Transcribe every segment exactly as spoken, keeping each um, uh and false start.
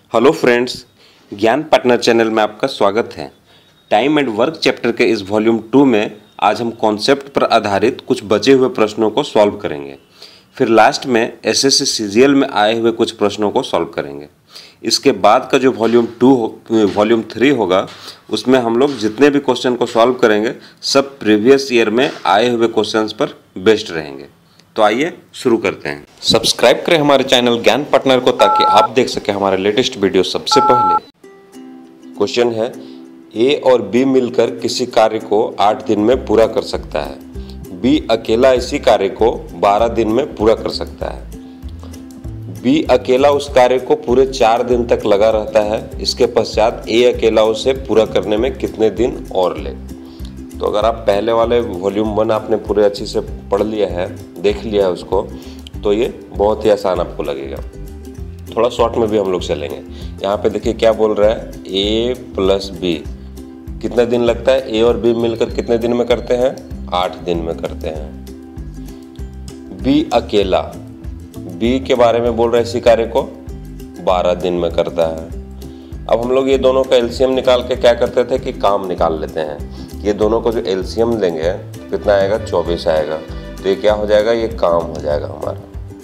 Hello friends, Gyan partner channel में आपका स्वागत है। टाइम एंड वर्क चैप्टर के इस वॉल्यूम टू में आज हम कॉन्सेप्ट पर आधारित कुछ बचे हुए प्रश्नों को सॉल्व करेंगे। फिर लास्ट में एसएससी सीजीएल में आए हुए कुछ प्रश्नों को सॉल्व करेंगे। इसके बाद का जो वॉल्यूम टू वॉल्यूम थ्री होगा उसमें हम लोग जितने भी क्वेश्चन को सॉल्व करेंगे सब प्रीवियस ईयर में आए हुए क्वेश्चंस पर बेस्ड रहेंगे। तो आइए शुरू करते हैं। सब्सक्राइब करें हमारे चैनल ज्ञान पार्टनर को ताकि आप देख सकें हमारे लेटेस्ट वीडियो सबसे पहले। क्वेश्चन है, ए और बी मिलकर किसी कार्य को आठ दिन में पूरा कर सकता है। बी अकेला इसी कार्य को बारह दिन में पूरा कर सकता है। बी अकेला उस कार्य को पूरे चार दिन तक लगा रहता है। इसके पश्चात ए अकेला उसे पूरा करने में कितने दिन और ले। तो अगर आप पहले वाले वॉल्यूम वन आपने पूरे अच्छे से पढ़ लिया है, देख लिया है उसको, तो ये बहुत ही आसान आपको लगेगा। थोड़ा शॉर्ट में भी हम लोग चलेंगे। यहाँ पे देखिए क्या बोल रहा है, ए प्लस बी कितने दिन लगता है। ए और बी मिलकर कितने दिन में करते हैं, आठ दिन में करते हैं। बी अकेला, बी के बारे में बोल रहा है इसी कार्य को बारह दिन में करता है। अब हम लोग ये दोनों का एलसीएम निकाल के क्या करते थे कि काम निकाल लेते हैं। ये दोनों को जो एलसीएम लेंगे तो कितना आएगा, चौबीस आएगा। तो ये क्या हो जाएगा, ये काम हो जाएगा हमारा।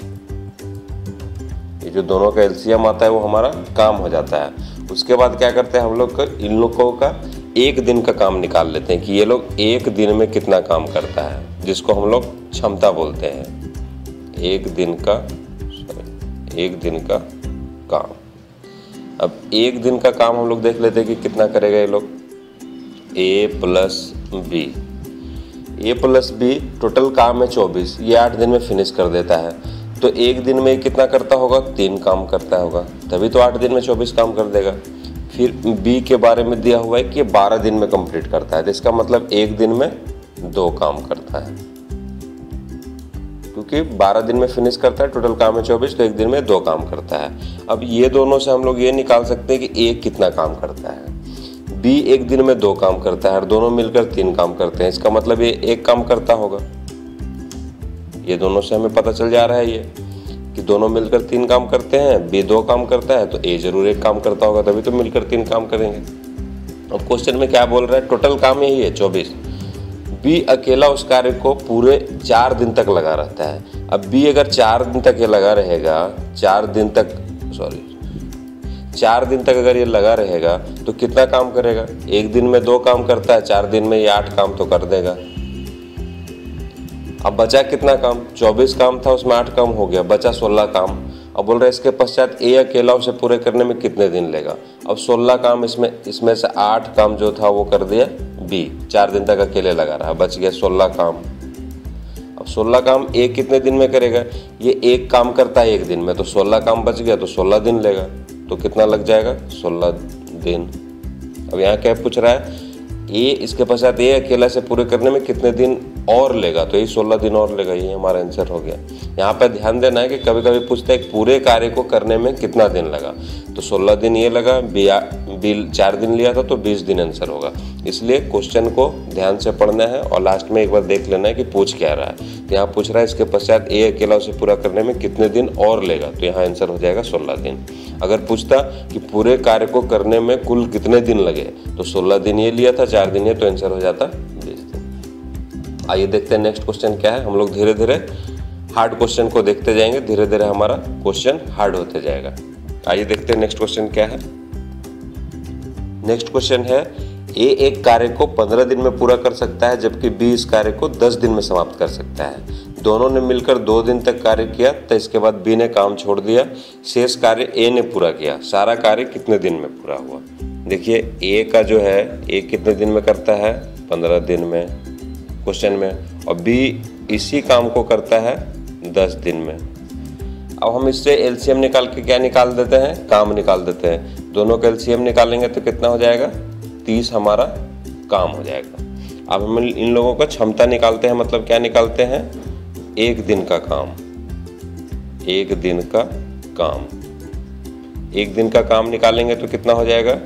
ये जो दोनों का एलसीएम आता है वो हमारा काम हो जाता है। उसके बाद क्या करते हैं हम लोग का, इन लोगों का एक दिन का काम निकाल लेते हैं कि ये लोग एक दिन में कितना काम करता है, जिसको हम लोग क्षमता बोलते हैं। एक दिन का सॉरी एक दिन का काम। अब एक दिन का काम हम लोग देख लेते हैं कि कितना करेगा ये लोग। A plus B, A plus B total काम है चौबीस, ये आठ दिन में फिनिश कर देता है। तो एक दिन में कितना करता होगा, तीन काम करता होगा, तभी तो आठ दिन में चौबीस काम कर देगा। फिर बी के बारे में दिया हुआ है कि ये बारह दिन में कंप्लीट करता है। तो इसका मतलब एक दिन में दो काम करता है, क्योंकि बारह दिन में फिनिश करता है, टोटल काम है चौबीस, तो एक दिन में दो काम करता है। अब ये दोनों से हम लोग ये निकाल सकते हैं कि ए कितना काम करता है। बी एक दिन में दो काम करता है और दोनों मिलकर तीन काम करते हैं। इसका मतलब ये एक काम करता होगा। ये दोनों से हमें पता चल जा रहा है ये कि दोनों मिलकर तीन काम करते हैं। बी दो काम करता है तो ए जरूर एक काम करता होगा, तभी तो मिलकर तीन काम करेंगे। अब क्वेश्चन में क्या बोल रहा है, टोटल काम यही है चौबीस। बी अकेला उस कार्य को पूरे चार दिन तक लगा रहता है। अब बी अगर चार दिन तक ये लगा रहेगा, चार दिन तक सॉरी चार दिन तक अगर ये लगा रहेगा तो कितना काम करेगा। एक दिन में दो काम करता है, चार दिन में ये आठ काम तो कर देगा। अब बचा कितना काम, चौबीस काम था उसमें आठ काम हो गया, बचा सोलह काम। अब बोल रहे इसके पश्चात ए अकेला उसे पूरे करने में कितने दिन लेगा। अब सोलह काम इसमें इसमें से आठ काम जो था वो कर दिया बी, चार दिन तक अकेले लगा रहा, बच गया सोलह काम। अब सोलह काम ए कितने दिन में करेगा, ये एक काम करता है एक दिन में, तो सोलह काम बच गया तो सोलह दिन लेगा। तो कितना लग जाएगा, सोलह दिन। अब यहाँ क्या पूछ रहा है, ए इसके पश्चात ए अकेला से पूरे करने में कितने दिन और लेगा, तो ये सोलह दिन और लेगा। ये हमारा आंसर हो गया। यहाँ पे ध्यान देना है कि कभी कभी पूछते हैं पूरे कार्य को करने में कितना दिन लगा, तो सोलह दिन ये लगा, बी बी चार दिन लिया था तो बीस दिन आंसर होगा। इसलिए क्वेश्चन को ध्यान से पढ़ना है और लास्ट में एक बार देख लेना है कि पूछ क्या रहा है। तो यहाँ पूछ रहा है इसके पश्चात ए अकेला उसे पूरा करने में कितने दिन और लेगा, तो यहाँ आंसर हो जाएगा सोलह दिन। अगर पूछता कि पूरे कार्य को करने में कुल कितने दिन लगे, तो सोलह दिन ये लिया था, चार दिन ये, तो आंसर हो जाता बीस दिन। आइए देखते हैं नेक्स्ट क्वेश्चन क्या है। हम लोग धीरे धीरे हार्ड क्वेश्चन को देखते जाएंगे, धीरे धीरे हमारा क्वेश्चन हार्ड होते जाएगा। आइए देखते हैं नेक्स्ट क्वेश्चन क्या है। नेक्स्ट क्वेश्चन है, ए एक कार्य को पंद्रह दिन में पूरा कर सकता है जबकि बी इस कार्य को दस दिन में समाप्त कर सकता है। दोनों ने मिलकर दो दिन तक कार्य किया, तो इसके बाद बी ने काम छोड़ दिया, शेष कार्य ए ने पूरा किया। सारा कार्य कितने दिन में पूरा हुआ। देखिए ए का जो है, ए कितने दिन में करता है, पंद्रह दिन में क्वेश्चन में, और बी इसी काम को करता है दस दिन में। अब हम इससे एलसीएम निकाल के क्या निकाल देते हैं, काम निकाल देते हैं। दोनों का एलसीएम निकालेंगे तो कितना हो जाएगा, तीस हमारा काम हो जाएगा। अब हम इन लोगों का क्षमता निकालते हैं, मतलब क्या निकालते हैं, एक दिन का काम। एक दिन का काम एक दिन का काम निकालेंगे तो कितना हो जाएगा,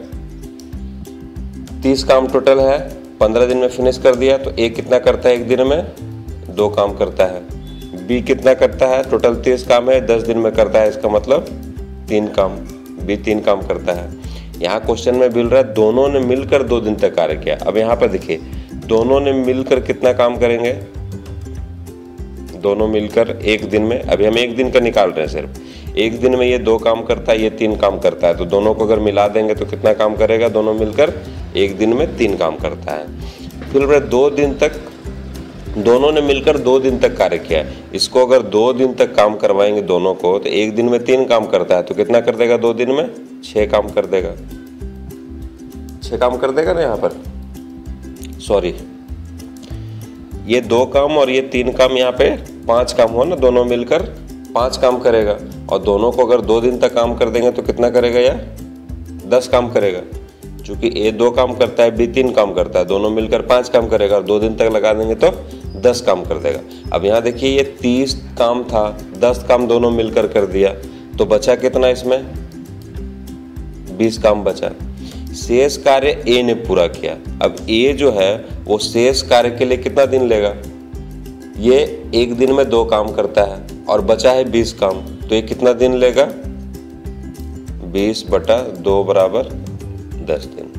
तीस काम टोटल है, पंद्रह दिन में फिनिश कर दिया। तो ए कितना करता है, एक दिन में दो काम करता है। बी कितना करता है, टोटल तीस काम है, दस दिन में करता है, इसका मतलब तीन काम। बी तीन काम करता है। यहाँ क्वेश्चन में मिल रहा है दोनों ने मिलकर दो दिन तक कार्य किया। अब यहाँ पर देखिए दोनों ने मिलकर कितना काम करेंगे, दोनों मिलकर एक दिन में, अभी हम एक दिन का निकाल रहे हैं सिर्फ, एक दिन में ये दो काम करता है, ये तीन काम करता है, तो दोनों को अगर मिला देंगे तो कितना काम करेगा, दोनों मिलकर एक दिन में तीन काम करता है। फिर दो दिन तक, दोनों ने मिलकर दो दिन तक कार्य किया है, इसको अगर दो दिन तक काम करवाएंगे दोनों को, तो एक दिन में तीन काम करता है, तो कितना कर देगा दो दिन में, छः काम कर देगा, छः काम कर देगा ना। यहाँ पर सॉरी ये दो काम और ये तीन काम, यहाँ पे पांच काम हुआ ना, दोनों मिलकर पांच काम करेगा, और दोनों को अगर दो दिन तक काम कर देंगे तो कितना करेगा, या दस काम करेगा। चूंकि ए दो काम करता है, बी तीन काम करता है, दोनों मिलकर पांच काम करेगा, और दो दिन तक लगा देंगे तो दस काम कर देगा। अब यहाँ देखिए ये तीस काम था, दस काम दोनों मिलकर कर दिया, तो बचा कितना इसमें, बीस काम बचा। शेष कार्य ए ने पूरा किया। अब ए जो है वो शेष कार्य के लिए कितना दिन लेगा, ये एक दिन में दो काम करता है और बचा है बीस काम, तो ये कितना दिन लेगा, बीस बटा दो बराबर दस दिन।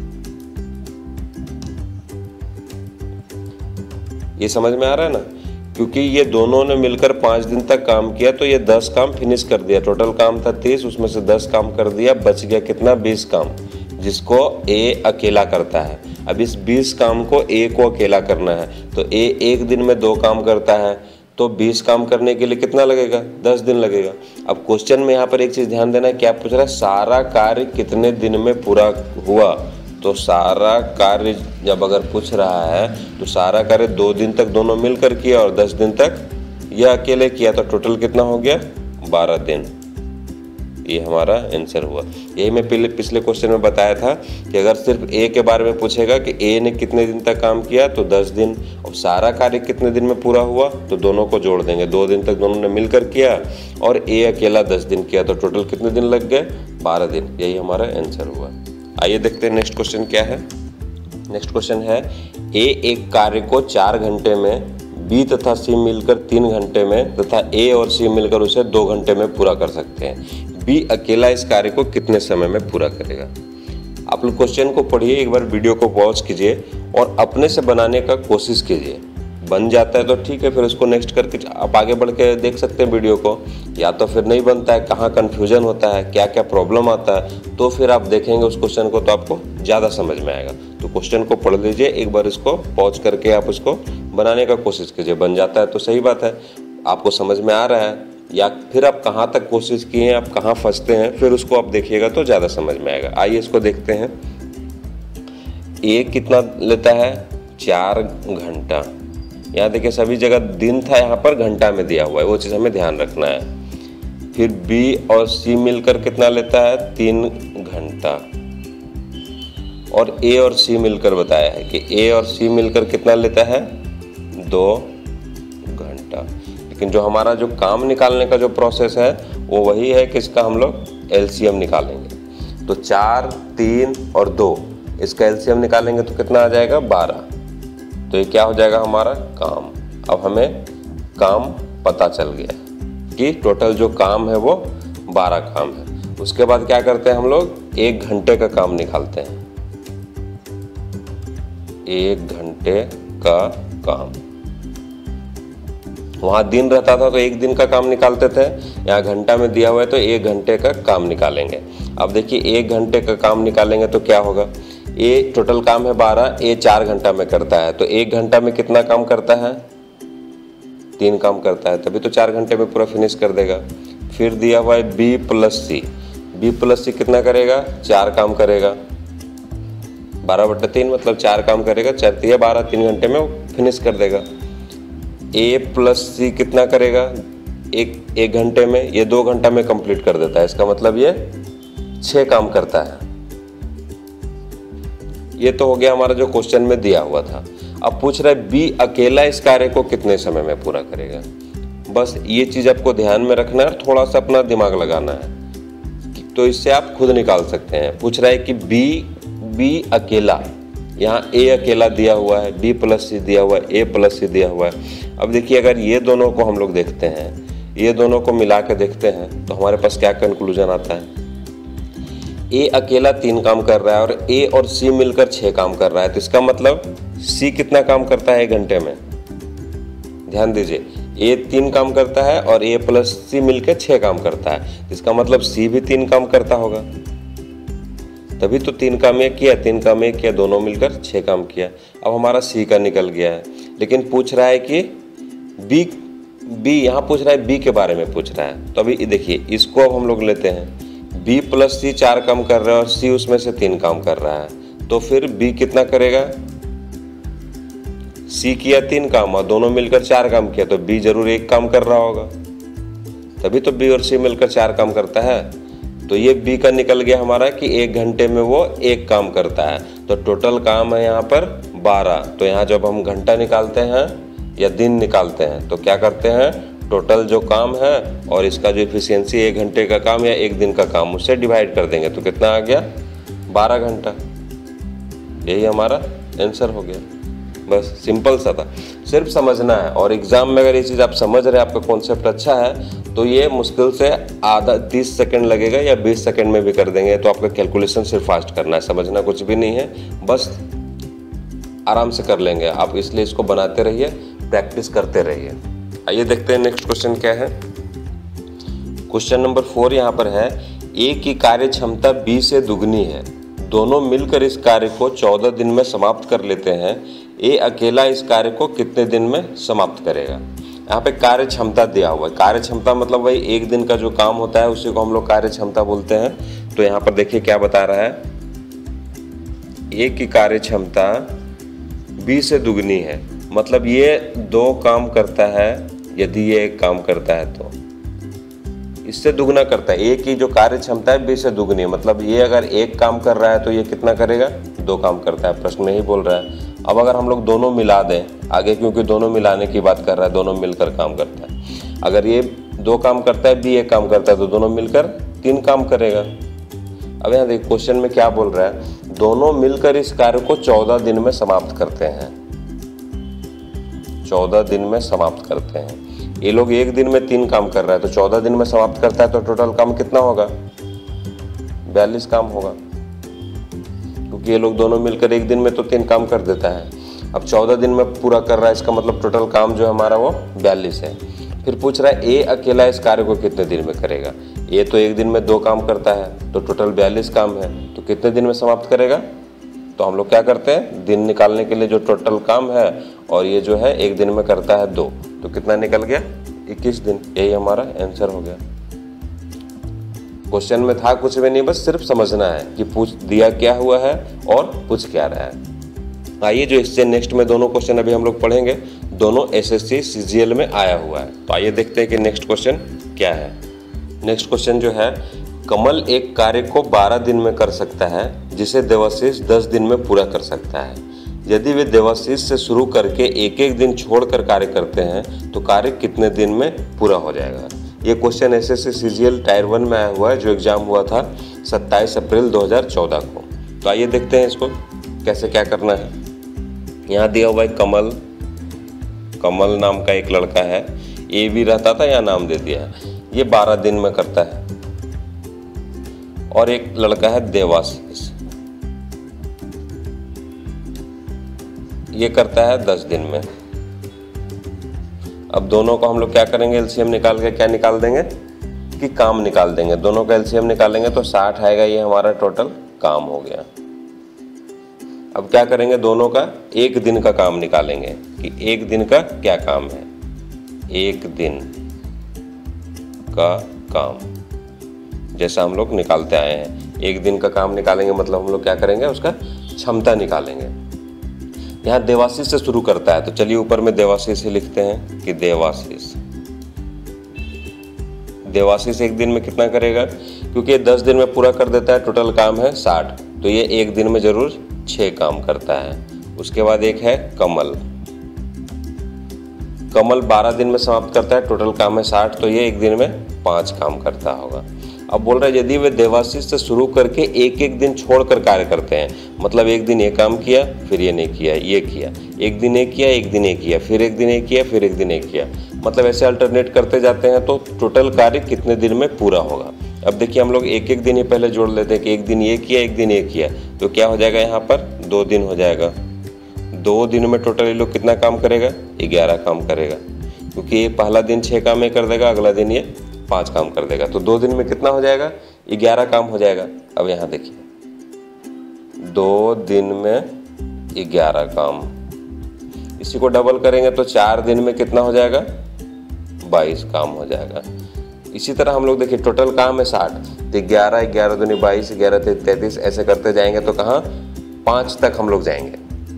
ये समझ में आ रहा है ना, क्योंकि ये दोनों ने मिलकर पाँच दिन तक काम किया, तो ये दस काम फिनिश कर दिया। टोटल काम था तीस, उसमें से दस काम कर दिया, बच गया कितना, बीस काम, जिसको ए अकेला करता है। अब इस बीस काम को ए को अकेला करना है, तो ए एक दिन में दो काम करता है, तो बीस काम करने के लिए कितना लगेगा, दस दिन लगेगा। अब क्वेश्चन में यहाँ पर एक चीज़ ध्यान देना है, क्या पूछ रहा है, सारा कार्य कितने दिन में पूरा हुआ। तो सारा कार्य जब अगर पूछ रहा है तो सारा कार्य दो दिन तक दोनों मिलकर किया और दस दिन तक यह अकेले किया, तो टोटल कितना हो गया, बारह दिन। ये हमारा आंसर हुआ। यही मैं पहले पिछले क्वेश्चन में बताया था कि अगर सिर्फ ए के बारे में पूछेगा कि ए ने कितने दिन तक काम किया, तो दस दिन, और सारा कार्य कितने दिन में पूरा हुआ, तो दोनों को जोड़ देंगे, दो दिन तक दोनों ने मिलकर किया और ए अकेला दस दिन किया, तो टोटल कितने दिन लग गए, बारह दिन। यही हमारा आंसर हुआ। आइए देखते हैं नेक्स्ट क्वेश्चन क्या है। नेक्स्ट क्वेश्चन है, ए एक कार्य को चार घंटे में, बी तथा सी मिलकर तीन घंटे में तथा ए और सी मिलकर उसे दो घंटे में पूरा कर सकते हैं। बी अकेला इस कार्य को कितने समय में पूरा करेगा। आप लोग क्वेश्चन को पढ़िए, एक बार वीडियो को पॉज कीजिए और अपने से बनाने का कोशिश कीजिए। बन जाता है तो ठीक है, फिर उसको नेक्स्ट करके आप आगे बढ़ के देख सकते हैं वीडियो को, या तो फिर नहीं बनता है, कहाँ कन्फ्यूजन होता है, क्या क्या प्रॉब्लम आता है, तो फिर आप देखेंगे उस क्वेश्चन को तो आपको ज़्यादा समझ में आएगा। तो क्वेश्चन को पढ़ लीजिए, एक बार इसको पॉज करके आप उसको बनाने का कोशिश कीजिए। बन जाता है तो सही बात है, आपको समझ में आ रहा है, या फिर आप कहाँ तक कोशिश किए हैं, आप कहाँ फंसते हैं, फिर उसको आप देखिएगा तो ज़्यादा समझ में आएगा। आइए इसको देखते हैं। ए कितना लेता है, चार घंटा। यहाँ देखिए सभी जगह दिन था, यहाँ पर घंटा में दिया हुआ है, वो चीज़ हमें ध्यान रखना है। फिर बी और सी मिलकर कितना लेता है, तीन घंटा। और ए और सी मिलकर बताया है कि ए और सी मिलकर कितना लेता है, दो घंटा। लेकिन जो हमारा जो काम निकालने का जो प्रोसेस है वो वही है कि इसका हम लोग एलसीएम निकालेंगे। तो चार, तीन और दो, इसका एलसीएम निकालेंगे तो कितना आ जाएगा, बारह। तो ये क्या हो जाएगा, हमारा काम। अब हमें काम पता चल गया कि टोटल जो काम है वो बारह काम है। उसके बाद क्या करते हैं हम लोग, एक घंटे का काम निकालते हैं। एक घंटे का काम, वहाँ दिन रहता था तो एक दिन का काम निकालते थे, यहाँ घंटा में दिया हुआ है तो एक घंटे का काम निकालेंगे। अब देखिए एक घंटे का काम निकालेंगे तो क्या होगा, ए टोटल काम है बारह, ए चार घंटा में करता है, तो एक घंटा में कितना काम करता है, तीन काम करता है, तभी तो चार घंटे में पूरा फिनिश कर देगा। फिर दिया हुआ है B plus C, B plus C कितना करेगा, चार काम करेगा, बारह बट्टा तीन मतलब चार काम करेगा, चार तिया बारह, तीन घंटे में वो फिनिश कर देगा। ए प्लस सी कितना करेगा, एक एक घंटे में, ये दो घंटा में कंप्लीट कर देता है, इसका मतलब ये छः काम करता है। ये तो हो गया हमारा जो क्वेश्चन में दिया हुआ था। अब पूछ रहा है बी अकेला इस कार्य को कितने समय में पूरा करेगा। बस ये चीज़ आपको ध्यान में रखना है, थोड़ा सा अपना दिमाग लगाना है, तो इससे आप खुद निकाल सकते हैं। पूछ रहा है कि बी बी अकेला, यहाँ ए अकेला दिया हुआ है, बी प्लस सी दिया हुआ है, ए प्लस सी दिया हुआ है। अब देखिए अगर ये दोनों को हम लोग देखते हैं, ये दोनों को मिला के देखते हैं तो हमारे पास क्या कंक्लूजन आता है, ए अकेला तीन काम कर रहा है और ए और सी मिलकर छः काम कर रहा है, तो इसका मतलब सी कितना काम करता है एक घंटे में? ध्यान दीजिए, ए तीन काम करता है और ए प्लस सी मिलकर छः काम करता है, इसका मतलब सी भी तीन काम करता होगा, तभी तो तीन काम एक किया, तीन काम एक किया, दोनों मिलकर छः काम किया। अब हमारा सी का निकल गया है, लेकिन पूछ रहा है कि बी बी यहाँ पूछ रहा है, बी के बारे में पूछ रहा है। तो अभी देखिए, इसको अब हम लोग लेते हैं, बी प्लस सी चार काम कर रहा है और सी उसमें से तीन काम कर रहा है, तो फिर बी कितना करेगा? सी किया तीन काम और दोनों मिलकर चार काम किया, तो बी जरूर एक काम कर रहा होगा, तभी तो बी और सी मिलकर चार काम करता है। तो ये बी का निकल गया हमारा कि एक घंटे में वो एक काम करता है, तो टोटल काम है यहाँ पर बारह। तो यहाँ जब हम घंटा निकालते हैं या दिन निकालते हैं तो क्या करते हैं, टोटल जो काम है और इसका जो इफिशियंसी एक घंटे का काम या एक दिन का काम, उससे डिवाइड कर देंगे, तो कितना आ गया? बारह घंटा। यही हमारा आंसर हो गया। बस सिंपल सा था, सिर्फ समझना है। और एग्जाम में अगर ये चीज़ आप समझ रहे हैं, आपका कॉन्सेप्ट अच्छा है, तो ये मुश्किल से आधा तीस सेकंड लगेगा या बीस सेकंड में भी कर देंगे। तो आपका कैलकुलेशन सिर्फ फास्ट करना है, समझना कुछ भी नहीं है, बस आराम से कर लेंगे आप। इसलिए इसको बनाते रहिए, प्रैक्टिस करते रहिए। आइए देखते हैं नेक्स्ट क्वेश्चन क्या है। क्वेश्चन नंबर फोर यहाँ पर है, ए की कार्य क्षमता बी से दुगनी है, दोनों मिलकर इस कार्य को चौदह दिन में समाप्त कर लेते हैं, ए अकेला इस कार्य को कितने दिन में समाप्त करेगा? यहाँ पे कार्य क्षमता दिया हुआ है। कार्य क्षमता मतलब वही एक दिन का जो काम होता है उसी को हम लोग कार्य क्षमता बोलते हैं। तो यहाँ पर देखिए क्या बता रहा है, ए की कार्य क्षमता बी से दुगनी है, मतलब ये दो काम करता है, यदि ये एक काम करता है तो इससे दुगना करता है। ए की जो कार्य क्षमता है बी से दुगनी है, मतलब ये अगर एक काम कर रहा है तो ये कितना करेगा? दो काम करता है। प्रश्न में ही बोल रहा है। अब अगर हम लोग दोनों मिला दें आगे, क्योंकि दोनों मिलाने की बात कर रहा है, दोनों मिलकर काम करता है। अगर ये दो काम करता है, बी एक काम करता है, तो दोनों मिलकर तीन काम करेगा। अब यहाँ देखिए क्वेश्चन में क्या बोल रहा है, दोनों मिलकर इस कार्य को चौदह दिन में समाप्त करते हैं। चौदह दिन में समाप्त करते हैं। ये लोग एक दिन में तीन काम कर रहा है, तो चौदह दिन में समाप्त करता है, तो टोटल काम कितना होगा? बयालीस काम होगा, क्योंकि ये लोग दोनों मिलकर एक दिन में तो तीन काम कर देता है। अब चौदह दिन में पूरा कर रहा है, इसका मतलब टोटल काम जो है हमारा वो बयालीस है। फिर पूछ रहा है ए अकेला इस कार्य को कितने दिन में करेगा? ये तो एक दिन में दो काम करता है, तो टोटल बयालीस काम है, तो कितने दिन में समाप्त करेगा? तो हम लोग क्या करते हैं, दिन निकालने के लिए जो टोटल काम है और ये जो है एक दिन में करता है दो, तो कितना निकल गया? इक्कीस दिन। यही हमारा आंसर हो गया। क्वेश्चन में था कुछ भी नहीं, बस सिर्फ समझना है कि पूछ दिया क्या हुआ है और पूछ क्या रहा है। आइए जो इससे नेक्स्ट में दोनों क्वेश्चन अभी हम लोग पढ़ेंगे, दोनों एसएससी सीजीएल में आया हुआ है। तो आइए देखते हैं कि नेक्स्ट क्वेश्चन क्या है। नेक्स्ट क्वेश्चन जो है, कमल एक कार्य को बारह दिन में कर सकता है जिसे देवाशीष दस दिन में पूरा कर सकता है। यदि वे देवाशीष से शुरू करके एक एक दिन छोड़कर कार्य करते हैं तो कार्य कितने दिन में पूरा हो जाएगा? ये question SSC CGL tier one में आया हुआ है, जो एग्जाम हुआ था सत्ताईस अप्रैल दो हज़ार चौदह को। तो आइए देखते हैं इसको कैसे क्या करना है। यहाँ दिया हुआ है कमल, कमल नाम का एक लड़का है, ए भी रहता था, यहाँ नाम दे दिया है। ये बारह दिन में करता है। और एक लड़का है देवाशीष, ये करता है दस दिन में। अब दोनों को हम लोग क्या करेंगे, एलसीएम निकाल के क्या निकाल देंगे कि काम निकाल देंगे। दोनों का एलसीएम निकालेंगे तो साठ आएगा, ये हमारा टोटल काम हो गया। अब क्या करेंगे, दोनों का एक दिन का काम निकालेंगे कि एक दिन का क्या काम है। एक दिन का काम जैसा हम लोग निकालते आए हैं, एक दिन का काम निकालेंगे, मतलब हम लोग क्या करेंगे, उसका क्षमता निकालेंगे। यहाँ देवाशीष से शुरू करता है, तो चलिए ऊपर में देवाशीष ही लिखते हैं कि देवाशीष देवाशीष एक दिन में कितना करेगा, क्योंकि ये दस दिन में पूरा कर देता है, टोटल काम है साठ, तो ये एक दिन में जरूर छः काम करता है। उसके बाद एक है कमल, कमल बारह दिन में समाप्त करता है, टोटल काम है साठ, तो ये एक दिन में पाँच काम करता होगा। अब बोल रहा है यदि वे देवाशीष से शुरू करके एक एक दिन छोड़कर कार्य करते हैं, मतलब एक दिन ये काम किया, फिर ये नहीं किया, ये किया, एक दिन एक किया, एक दिन एक किया, फिर एक दिन एक किया, फिर एक दिन एक किया, मतलब ऐसे अल्टरनेट करते जाते हैं, तो टोटल कार्य कितने दिन में पूरा होगा। अब देखिए हम लोग एक एक दिन ही पहले जोड़ लेते हैं कि एक दिन ये किया एक दिन ये किया, तो क्या हो जाएगा यहाँ पर दो दिन हो जाएगा। दो दिन में टोटल ये लोग कितना काम करेगा, ग्यारह काम करेगा, क्योंकि ये पहला दिन छः काम ये कर देगा, अगला दिन ये पाँच काम कर देगा, तो दो दिन में कितना हो जाएगा, ग्यारह काम हो जाएगा। अब यहाँ देखिए दो दिन में ग्यारह काम, इसी को डबल करेंगे तो चार दिन में कितना हो जाएगा, बाईस काम हो जाएगा। इसी तरह हम लोग देखिए टोटल काम है साठ, तो ग्यारह ग्यारह दूनी बाईस, ग्यारह तैंतीस, ऐसे करते जाएंगे तो कहाँ पाँच तक हम लोग जाएंगे।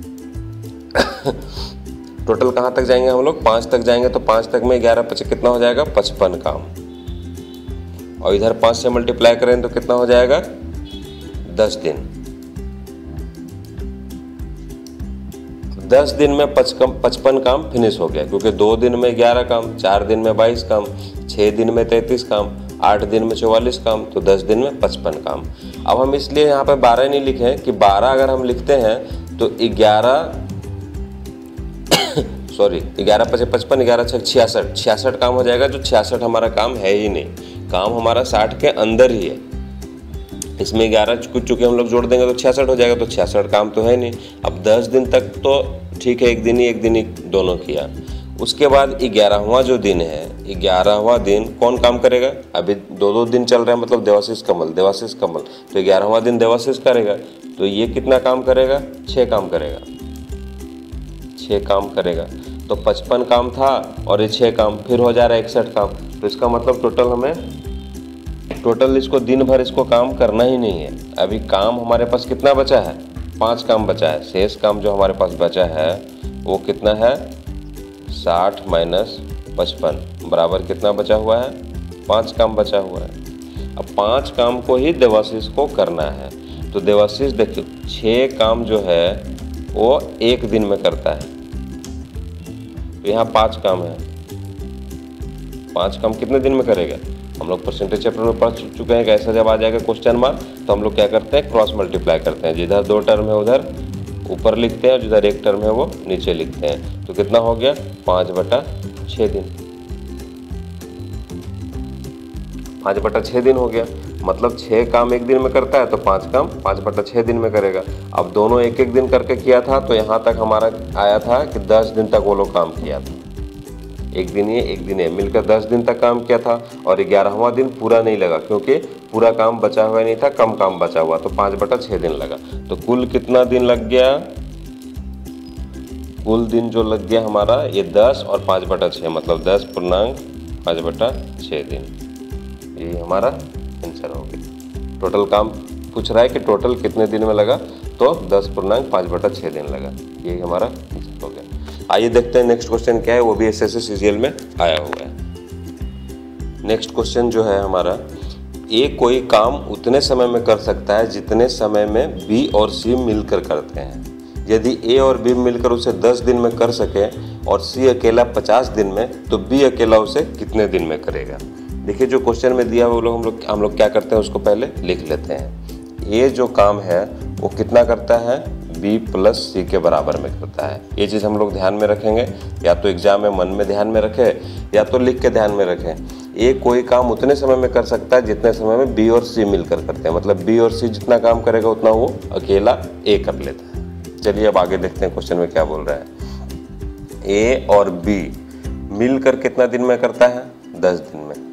टोटल कहाँ तक जाएंगे हम लोग, पाँच तक जाएंगे, तो पाँच तक में ग्यारह पचे कितना हो जाएगा, पचपन काम। और इधर पाँच से मल्टीप्लाई करें तो कितना हो जाएगा, दस दिन। दस दिन में पचपन पचपन काम फिनिश हो गया, क्योंकि दो दिन में ग्यारह काम, चार दिन में बाईस काम, छः दिन में तैंतीस काम, आठ दिन में चौवालीस काम, तो दस दिन में पचपन काम। अब हम इसलिए यहाँ पे बारह नहीं लिखे कि बारह अगर हम लिखते हैं तो ग्यारह सॉरी ग्यारह पचे पचपन, ग्यारह छः छियासठ, छियासठ काम हो जाएगा, जो छियासठ हमारा काम है ही नहीं, काम हमारा साठ के अंदर ही है। इसमें ग्यारह कुछ चुके हम लोग जोड़ देंगे तो छियासठ हो जाएगा, तो छियासठ काम तो है नहीं। अब दस दिन तक तो ठीक है, एक दिन ही एक दिन ही दोनों किया। उसके बाद ग्यारहवां जो दिन है, ग्यारहवां दिन कौन काम करेगा, अभी दो दो दिन चल रहा है, मतलब देवाशीष कमल देवाशीष कमल, तो ग्यारहवां दिन देवाशीष करेगा, तो ये कितना काम करेगा, छः काम करेगा, छः काम करेगा। तो पचपन काम था और ये छः काम, फिर हो जा रहा है इकसठ काम, तो इसका मतलब टोटल हमें टोटल इसको दिन भर इसको काम करना ही नहीं है। अभी काम हमारे पास कितना बचा है, पाँच काम बचा है। शेष काम जो हमारे पास बचा है वो कितना है, साठ माइनस पचपन बराबर कितना बचा हुआ है, पाँच काम बचा हुआ है। अब पाँच काम को ही देवाशीष को करना है, तो देवाशीष देखिए छः काम जो है वो एक दिन में करता है, तो यहाँ पाँच काम है, पाँच काम कितने दिन में करेगा। हम लोग परसेंटेज चैप्टर में पढ़ चुके हैं कि ऐसा जब आ जाएगा क्वेश्चन मार्क तो हम लोग क्या करते हैं, क्रॉस मल्टीप्लाई करते हैं, जिधर दो टर्म है उधर ऊपर लिखते हैं और जिधर एक टर्म है वो नीचे लिखते हैं। तो कितना हो गया, पाँच बटा छः दिन, पाँच बटा छः दिन हो गया, मतलब छः काम एक दिन में करता है तो पाँच काम पाँच बटा छः दिन में करेगा। अब दोनों एक एक दिन करके किया था, तो यहाँ तक हमारा आया था कि दस दिन तक वो लोग काम किया था, एक दिन ये एक दिन ये मिलकर दस दिन तक काम किया था। और ग्यारहवां दिन पूरा नहीं लगा, क्योंकि पूरा काम बचा हुआ नहीं था, कम काम बचा हुआ, तो पाँच बटा छः दिन लगा। तो कुल कितना दिन लग गया, कुल दिन जो लग गया हमारा ये दस और पाँच बटा छः, मतलब दस पूर्णांक पाँच बटा छः दिन, ये हमारा आंसर हो गया। टोटल काम पूछ रहा है कि टोटल कितने दिन में लगा, तो दस पूर्णांक पाँच बटा छः दिन लगा, ये हमारा आंसर हो गया। आइए देखते हैं नेक्स्ट क्वेश्चन क्या है, वो भी S S C C G L में आया हुआ है। नेक्स्ट क्वेश्चन जो है हमारा, ए कोई काम उतने समय में कर सकता है जितने समय में बी और सी मिलकर करते हैं। यदि ए और बी मिलकर उसे दस दिन में कर सके और सी अकेला पचास दिन में, तो बी अकेला उसे कितने दिन में करेगा। देखिए जो क्वेश्चन में दिया वो लोग हम लोग हम लोग क्या करते हैं, उसको पहले लिख लेते हैं। ए जो काम है वो कितना करता है, बी प्लस सी के बराबर में करता है। ये चीज़ हम लोग ध्यान में रखेंगे, या तो एग्जाम में मन में ध्यान में रखें या तो लिख के ध्यान में रखें। ए कोई काम उतने समय में कर सकता है जितने समय में बी और सी मिलकर करते हैं, मतलब बी और सी जितना काम करेगा उतना वो अकेला ए कर लेता है। चलिए अब आगे देखते हैं क्वेश्चन में क्या बोल रहा है। ए और बी मिलकर कितना दिन में करता है, दस दिन में।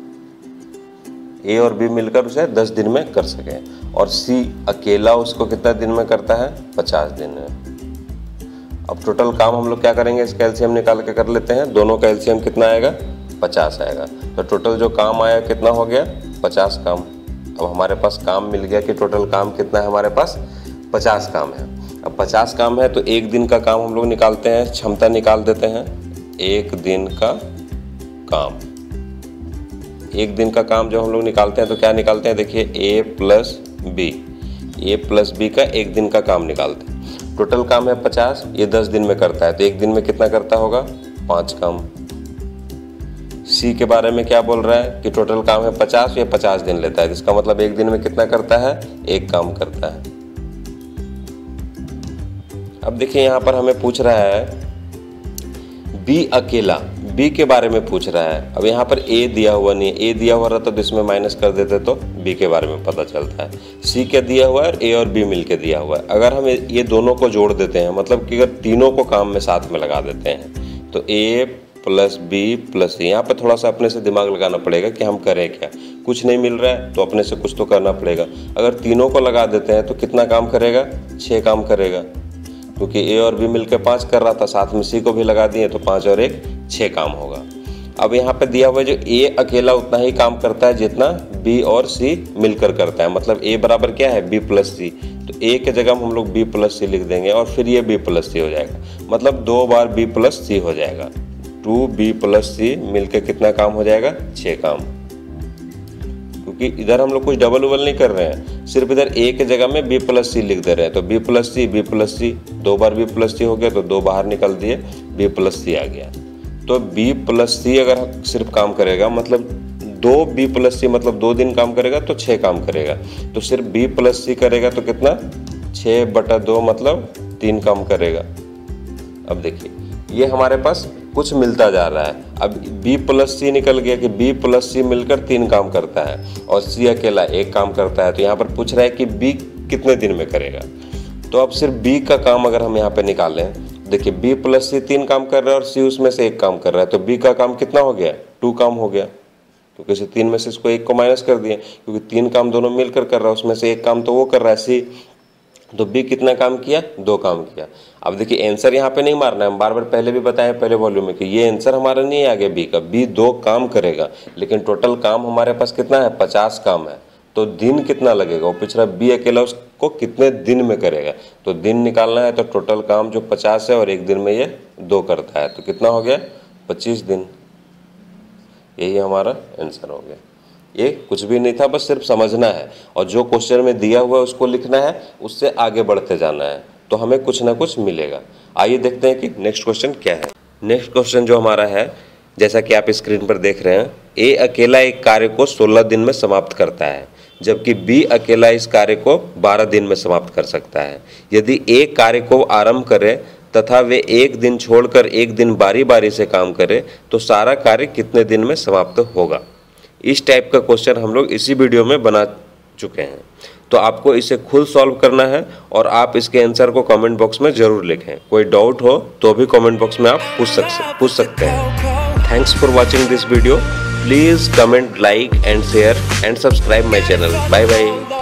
ए और बी मिलकर उसे दस दिन में कर सके, और सी अकेला उसको कितना दिन में करता है, पचास दिन में। अब टोटल काम हम लोग क्या करेंगे, इसका एलसीएम निकाल के कर लेते हैं। दोनों का एलसीएम कितना आएगा, पचास आएगा। तो टोटल जो काम आया कितना हो गया, पचास काम। अब हमारे पास काम मिल गया कि टोटल काम कितना है, हमारे पास पचास काम है। अब पचास काम है तो एक दिन का काम हम लोग निकालते हैं, क्षमता निकाल देते हैं। एक दिन का काम, एक दिन का काम जो हम लोग निकालते हैं तो क्या निकालते हैं, देखिए A plus B, A plus B का एक दिन का काम निकालते हैं। टोटल काम है पचास, ये दस दिन में करता है तो एक दिन में कितना करता होगा, पाँच काम। सी के बारे में क्या बोल रहा है कि टोटल काम है पचास, ये पचास दिन लेता है, इसका मतलब एक दिन में कितना करता है, एक काम करता है। अब देखिए यहाँ पर हमें पूछ रहा है बी अकेला, बी के बारे में पूछ रहा है। अब यहाँ पर ए दिया हुआ नहीं है, ए दिया हुआ रहता तो इसमें माइनस कर देते तो बी के बारे में पता चलता है। सी क्या दिया हुआ है, ए और बी मिलके दिया हुआ है। अगर हम ये दोनों को जोड़ देते हैं, मतलब कि अगर तीनों को काम में साथ में लगा देते हैं, तो A plus B plus C, यहाँ पर थोड़ा सा अपने से दिमाग लगाना पड़ेगा कि हम करें क्या। कुछ नहीं मिल रहा है तो अपने से कुछ तो करना पड़ेगा। अगर तीनों को लगा देते हैं तो कितना काम करेगा, छः काम करेगा, क्योंकि ए और बी मिलकर पाँच कर रहा था, साथ में सी को भी लगा दिए तो पाँच और एक छः काम होगा। अब यहाँ पे दिया हुआ है जो ए अकेला उतना ही काम करता है जितना बी और सी मिलकर करता है, मतलब ए बराबर क्या है, बी प्लस सी। तो ए के जगह हम लोग बी प्लस सी लिख देंगे और फिर ये बी प्लस सी हो जाएगा, मतलब दो बार बी प्लस सी हो जाएगा। टू बी प्लस सी मिलकर कितना काम हो जाएगा, छः काम, क्योंकि इधर हम लोग कुछ डबल उबल नहीं कर रहे हैं, सिर्फ इधर ए के जगह में बी प्लस सी लिख दे रहे हैं। तो B plus C B plus C, दो बार बी प्लस सी हो गया तो दो बाहर निकल दिए, बी प्लस सी आ गया। तो बी प्लस सी अगर सिर्फ काम करेगा, मतलब दो बी प्लस सी मतलब दो दिन काम करेगा तो छः काम करेगा। तो सिर्फ बी प्लस सी करेगा तो कितना, छः बटा दो मतलब तीन काम करेगा। अब देखिए ये हमारे पास कुछ मिलता जा रहा है। अब b प्लस सी निकल गया कि b प्लस सी मिलकर तीन काम करता है और c अकेला एक काम करता है। तो यहाँ पर पूछ रहा है कि b कितने दिन में करेगा। तो अब सिर्फ b का काम अगर हम यहाँ पे निकालें, देखिए b प्लस सी तीन काम कर रहा है और c उसमें से एक काम कर रहा है, तो b का काम कितना हो गया, टू काम हो गया, क्योंकि इसे तीन में से इसको एक को माइनस कर दिए, क्योंकि तीन काम दोनों मिलकर कर रहा है, उसमें से एक काम तो वो कर रहा है c। तो बी कितना काम किया, दो काम किया। अब देखिए आंसर यहाँ पे नहीं मारना है, हम बार बार पहले भी बताए पहले वॉल्यूम में कि ये आंसर हमारा नहीं आ गया बी का, बी दो काम करेगा, लेकिन टोटल काम हमारे पास कितना है, पचास काम है। तो दिन कितना लगेगा, वो पूछ रहा है बी अकेला उसको कितने दिन में करेगा। तो दिन निकालना है तो टोटल काम जो पचास है और एक दिन में ये दो करता है, तो कितना हो गया, पच्चीस दिन। यही हमारा आंसर हो गया। ये कुछ भी नहीं था, बस सिर्फ समझना है और जो क्वेश्चन में दिया हुआ है उसको लिखना है, उससे आगे बढ़ते जाना है, तो हमें कुछ ना कुछ मिलेगा। आइए देखते हैं कि नेक्स्ट क्वेश्चन क्या है। नेक्स्ट क्वेश्चन जो हमारा है, जैसा कि आप स्क्रीन पर देख रहे हैं, ए अकेला एक कार्य को सोलह दिन में समाप्त करता है, जबकि बी अकेला इस कार्य को बारह दिन में समाप्त कर सकता है। यदि ए कार्य को आरंभ करे तथा वे एक दिन छोड़कर एक दिन बारी बारी से काम करे तो सारा कार्य कितने दिन में समाप्त होगा। इस टाइप का क्वेश्चन हम लोग इसी वीडियो में बना चुके हैं, तो आपको इसे खुद सॉल्व करना है और आप इसके आंसर को कमेंट बॉक्स में ज़रूर लिखें। कोई डाउट हो तो भी कमेंट बॉक्स में आप पूछ सकते पूछ सकते हैं। Thanks for watching this video. Please comment, like and share and subscribe my channel. Bye bye.